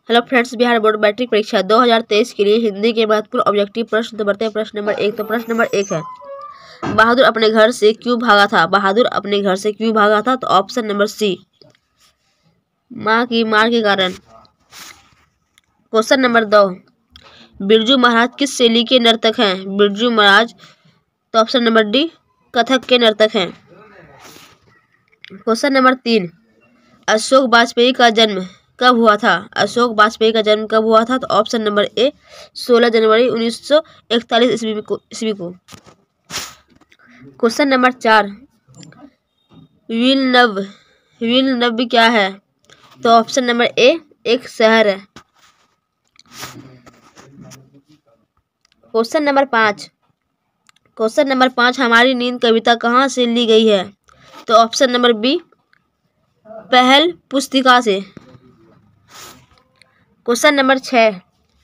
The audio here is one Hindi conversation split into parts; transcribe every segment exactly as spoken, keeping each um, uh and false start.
Hello friends, Bihar board matric परीक्षा दो हज़ार तेईस के लिए हिंदी के महत्वपूर्ण ऑब्जेक्टिव प्रश्न तो बढ़ते हैं। प्रश्न नंबर एक तो प्रश्न नंबर एक है, बहादुर अपने घर से क्यों भागा था। बहादुर अपने घर से क्यों भागा था, तो ऑप्शन नंबर सी, माँ की मार के कारण। क्वेश्चन नंबर दो, बिरजू महाराज किस शैली के नर्तक हैं। बिरजू महाराज, तो ऑप्शन नंबर डी, कथक के नर्तक हैं। क्वेश्चन नंबर तीन, अशोक वाजपेयी का जन्म कब हुआ था। अशोक वाजपेयी का जन्म कब हुआ था, तो ऑप्शन नंबर ए, सोलह जनवरी उन्नीस सौ इकतालीस ईस्वी को ईस्वी को क्वेश्चन नंबर चार, विलनव विलनव क्या है, तो ऑप्शन नंबर ए, एक शहर है। क्वेश्चन नंबर पाँच क्वेश्चन नंबर पाँच हमारी नींद कविता कहाँ से ली गई है, तो ऑप्शन नंबर बी, पहल पुस्तिका से। क्वेश्चन नंबर छः,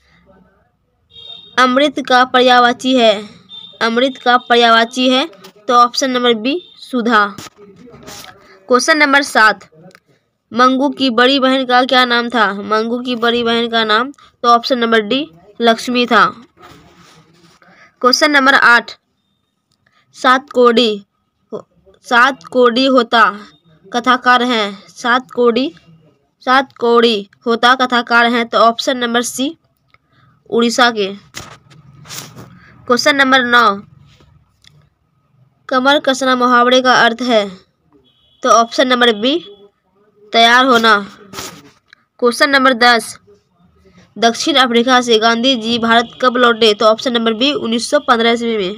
अमृत का पर्यायवाची है अमृत का पर्यायवाची है तो ऑप्शन नंबर बी, सुधा। क्वेश्चन नंबर सात, मंगू की बड़ी बहन का क्या नाम था। मंगू की बड़ी बहन का नाम, तो ऑप्शन नंबर डी, लक्ष्मी था। क्वेश्चन नंबर आठ, सात कोडी सात कोडी होता कथाकार हैं। सात कोडी सात कोडी होता कथाकार हैं, तो ऑप्शन नंबर सी, उड़ीसा के। क्वेश्चन नंबर नौ, कमर कसना मुहावरे का अर्थ है, तो ऑप्शन नंबर बी, तैयार होना। क्वेश्चन नंबर दस, दक्षिण अफ्रीका से गांधी जी भारत कब लौटे, तो ऑप्शन नंबर बी, उन्नीस सौ पंद्रह ईस्वी में।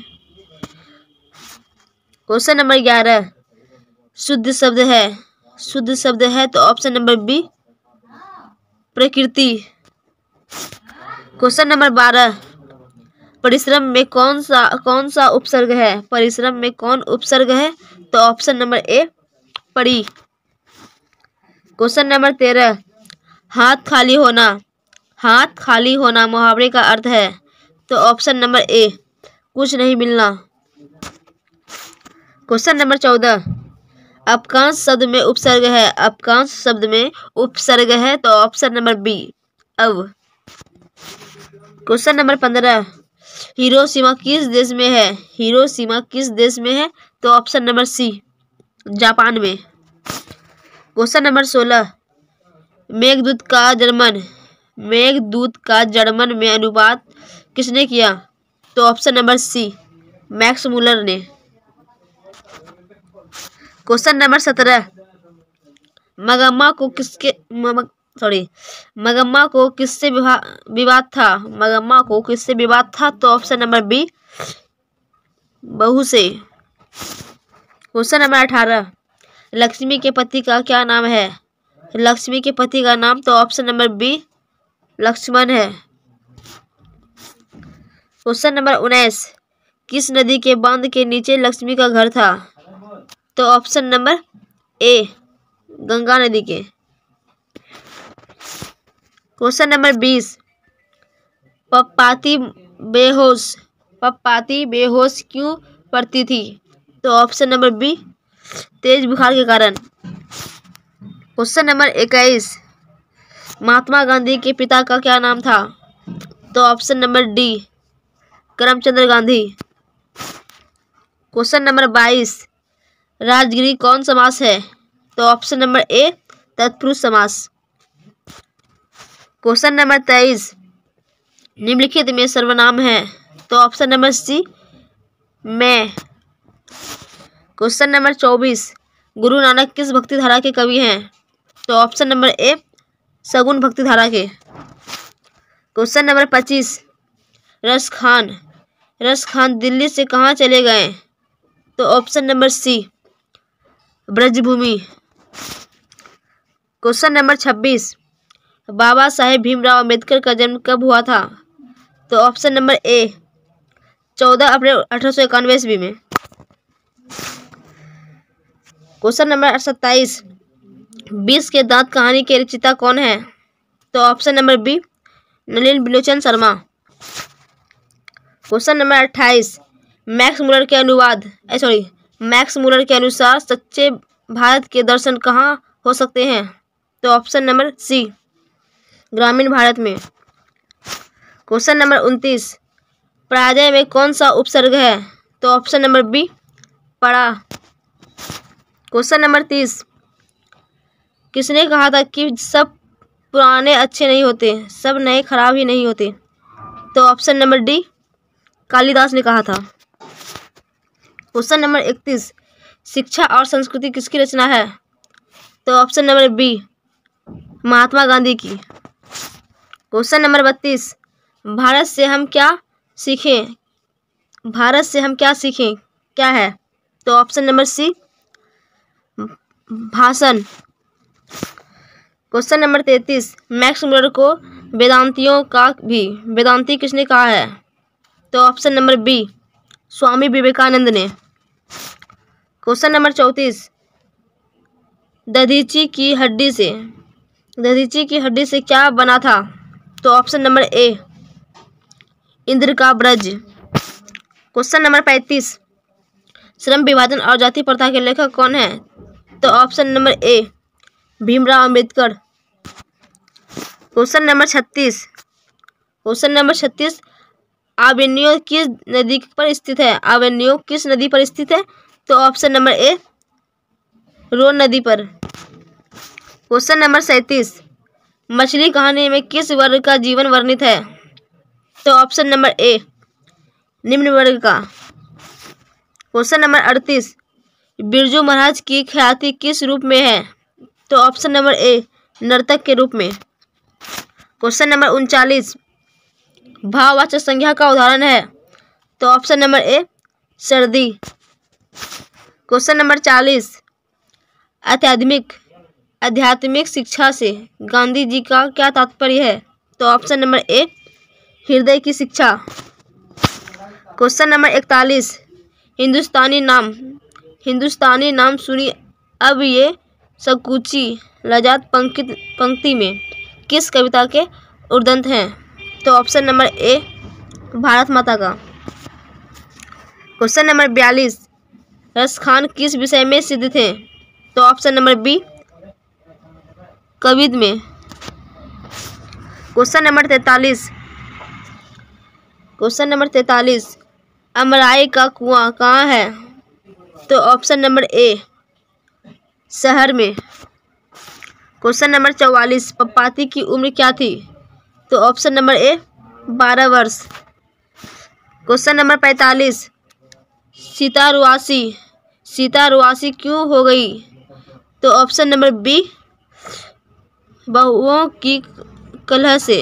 क्वेश्चन नंबर ग्यारह, शुद्ध शब्द है शुद्ध शब्द है तो ऑप्शन नंबर बी, प्रकृति। क्वेश्चन नंबर बारह, परिश्रम में कौन सा कौन सा उपसर्ग है। परिश्रम में कौन उपसर्ग है, तो ऑप्शन नंबर ए, परी। क्वेश्चन नंबर तेरह, हाथ खाली होना हाथ खाली होना मुहावरे का अर्थ है, तो ऑप्शन नंबर ए, कुछ नहीं मिलना। क्वेश्चन नंबर चौदह, अपकांश शब्द में उपसर्ग है अपकांश शब्द में उपसर्ग है तो ऑप्शन नंबर बी, अव। क्वेश्चन नंबर पंद्रह, हिरोशिमा किस देश में है हिरोशिमा किस देश में है, तो ऑप्शन नंबर सी, जापान में। क्वेश्चन नंबर सोलह, मेघदूत का जर्मन मेघदूत का जर्मन में अनुवाद किसने किया, तो option number C, Max Muller ने। क्वेश्चन नंबर सत्रह, मगम्मा को किसके सॉरी मगम्मा को किससे विवाद था मगम्मा को किससे विवाद था, तो ऑप्शन नंबर बी, बहू से। क्वेश्चन नंबर अठारह, लक्ष्मी के पति का क्या नाम है। लक्ष्मी के पति का नाम, तो ऑप्शन नंबर बी, लक्ष्मण है। क्वेश्चन नंबर उन्नीस, किस नदी के बांध के नीचे लक्ष्मी का घर था, तो ऑप्शन नंबर ए, गंगा नदी के। क्वेश्चन नंबर बीस, पप्पाती बेहोश पप्पाती बेहोश क्यों पड़ती थी, तो ऑप्शन नंबर बी, तेज बुखार के कारण। क्वेश्चन नंबर इक्कीस, महात्मा गांधी के पिता का क्या नाम था, तो option number D, Karamchand Gandhi. Question number बाईस, राजगिरी कौन समास है, तो ऑप्शन नंबर ए, तत्पुरुष समास। क्वेश्चन नंबर तेईस, निम्नलिखित में सर्वनाम है, तो ऑप्शन नंबर सी, मैं। क्वेश्चन नंबर चौबीस, गुरु नानक किस भक्ति धारा के कवि हैं, तो ऑप्शन नंबर ए, सगुन भक्ति धारा के। क्वेश्चन नंबर पच्चीस, रस खान रस खान दिल्ली से कहाँ चले गए, तो option number C, Brajbhumi. Question number छब्बीस, बाबा साहेब भीमराव अम्बेडकर का जन्म कब हुआ था, तो ऑप्शन नंबर ए, चौदह अप्रैल अठारह सौ इक्यानवे ईस्वी में। क्वेश्चन नंबर सत्ताईस, बीस के दांत कहानी के रचयिता कौन है, तो option number B, Nalin Bilochan Sharma. Question number अट्ठाईस, मैक्स मुलर के अनुवाद सॉरी मैक्स मुलर के अनुसार सच्चे भारत के दर्शन कहाँ हो सकते हैं, तो ऑप्शन नंबर सी, ग्रामीण भारत में। क्वेश्चन नंबर उनतीस, पराजय में कौन सा उपसर्ग है? तो ऑप्शन नंबर बी पड़ा। क्वेश्चन नंबर तीस, किसने कहा था कि सब पुराने अच्छे नहीं होते, सब नए खराब ही नहीं होते? तो ऑप्शन नंबर डी कालिदास ने कहा था। क्वेश्चन नंबर इकतीस, शिक्षा और संस्कृति किसकी रचना है? तो option number B Mahatma Gandhi की। क्वेश्चन नंबर बत्तीस, भारत से हम क्या सीखें? भारत से हम क्या सीखें क्या है? तो ऑप्शन नंबर सी भाषण। क्वेश्चन नंबर तैंतीस, मैक्स मुलर को वेदांतियों का भी वेदांती किसने कहा है? तो option number B Swami Vivekananda ने। क्वेश्चन नंबर चौंतीस, दधीची की हड्डी से दधीची की हड्डी से क्या बना था? तो ऑप्शन नंबर ए इंद्र का ब्रज। क्वेश्चन नंबर पैंतीस, श्रम विभाजन और जाति प्रथा के लेखक कौन है? तो option number A Bhimrao Ambedkar. Question number छत्तीस क्वेश्चन नंबर छत्तीस आवेन्यू किस नदी पर स्थित है? आवेन्यू किस नदी पर स्थित है? तो ऑप्शन नंबर ए रोन नदी पर। क्वेश्चन नंबर सैंतीस, मछली कहानी में किस वर्ग का जीवन वर्णित है? तो ऑप्शन नंबर ए निम्न वर्ग का। क्वेश्चन नंबर अड़तीस, बिरजू महाराज की ख्याति किस रूप में है? तो ऑप्शन नंबर ए नर्तक के रूप में। क्वेश्चन नंबर उनचालीस, भाववाचक संज्ञा का उदाहरण है? तो ऑप्शन नंबर ए सर्दी। क्वेश्चन नंबर चालीस, आध्यात्मिक आध्यात्मिक शिक्षा से गांधी जी का क्या तात्पर्य है? तो ऑप्शन नंबर ए हृदय की शिक्षा। क्वेश्चन नंबर इकतालीस, हिंदुस्तानी नाम हिंदुस्तानी नाम सुनी अब ये सकुची लजात पंक्ति पंक्ति में किस कविता के उद्दंत हैं? तो ऑप्शन नंबर ए भारत माता का। क्वेश्चन नंबर बयालीस, रसखान किस विषय में सिद्ध थे? तो ऑप्शन नंबर बी कवित्व में। क्वेश्चन नंबर तैतालीस क्वेश्चन नंबर तैतालीस अमराई का कुआं कहाँ है? तो ऑप्शन नंबर ए शहर में। क्वेश्चन नंबर चौवालीस, पप्पाती की उम्र क्या थी? तो ऑप्शन नंबर ए बारह वर्ष। क्वेश्चन नंबर पैंतालीस, सीता रुआसी सीता रुआसी क्यों हो गई? तो ऑप्शन नंबर बी बहुओं की कलह से।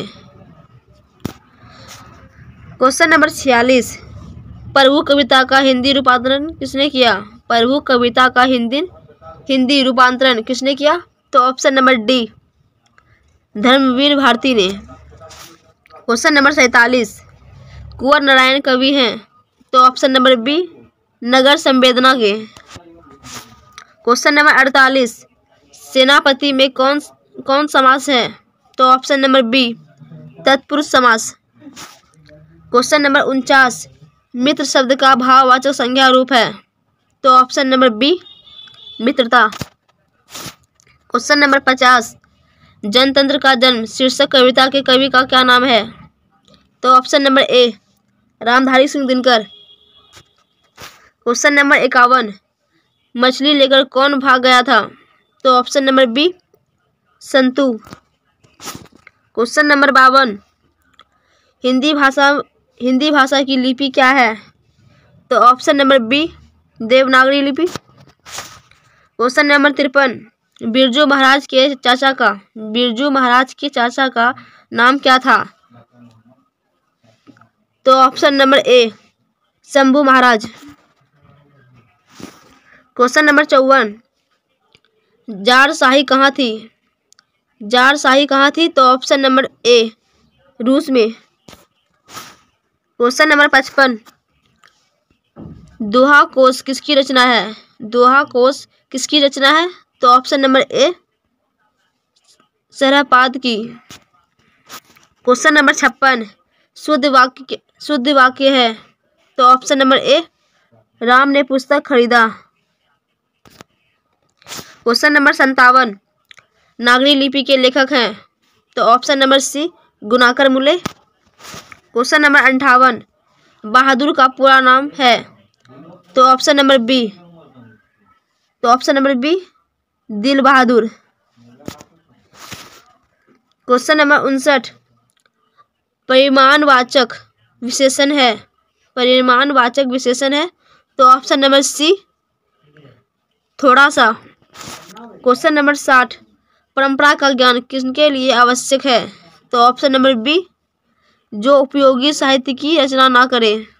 क्वेश्चन नंबर छियालीस, प्रभु कविता का हिंदी रूपांतरण किसने किया? प्रभु कविता का हिंदी हिंदी रूपांतरण किसने किया? तो option number D Dharamvir Bharati ने। क्वेश्चन नंबर सैंतालीस, कुंवर नारायण कवि हैं? तो ऑप्शन नंबर बी नगर संवेदना के। क्वेश्चन नंबर अड़तालीस, सेनापति में कौन कौन समास है? तो ऑप्शन नंबर बी तत्पुरुष समास। क्वेश्चन नंबर उनचास, मित्र शब्द का भाववाचक संज्ञा रूप है? तो ऑप्शन नंबर बी मित्रता। क्वेश्चन नंबर पचास, जनतंत्र का जन्म शीर्षक कविता के कवि का क्या नाम है? तो option number A Ramdhari Singh Dinkar. Question number इक्यावन, मछली लेकर कौन भाग गया था? तो option number B Santu. Question number बावन, हिंदी भाषा हिंदी भाषा की लिपि क्या है? तो ऑप्शन नंबर बी देवनागरी लिपि। क्वेश्चन नंबर तिरपन, बिरजू महाराज के चाचा का बिरजू महाराज के चाचा का नाम क्या था? तो option number A Shambhu Maharaj. Question number चौवन, जार शाही कहाँ थी? जार शाही कहाँ थी? तो ऑप्शन नंबर ए रूस में। क्वेश्चन नंबर पचपन, दोहा कोश किसकी रचना है? दोहा कोश किसकी रचना है? तो ऑप्शन नंबर ए सरहपाद की। क्वेश्चन नंबर छप्पन, शुद्ध वाक्य शुद्ध वाक्य है? तो ऑप्शन नंबर ए राम ने पुस्तक खरीदा। क्वेश्चन नंबर संतावन, नागरी लिपि के लेखक हैं? तो ऑप्शन नंबर सी गुणाकर मूल्य। क्वेश्चन नंबर अंठावन, बहादुर का पूरा नाम है, तो ऑप्शन नंबर बी तो option number B Dil Bahadur. Question number उनसठ, परिमाणवाचक विशेषण है परिमाणवाचक विशेषण है तो ऑप्शन नंबर सी थोड़ा सा। क्वेश्चन नंबर साठ, परंपरा का ज्ञान किसके लिए आवश्यक है, तो ऑप्शन नंबर बी जो उपयोगी साहित्य की रचना ना करे।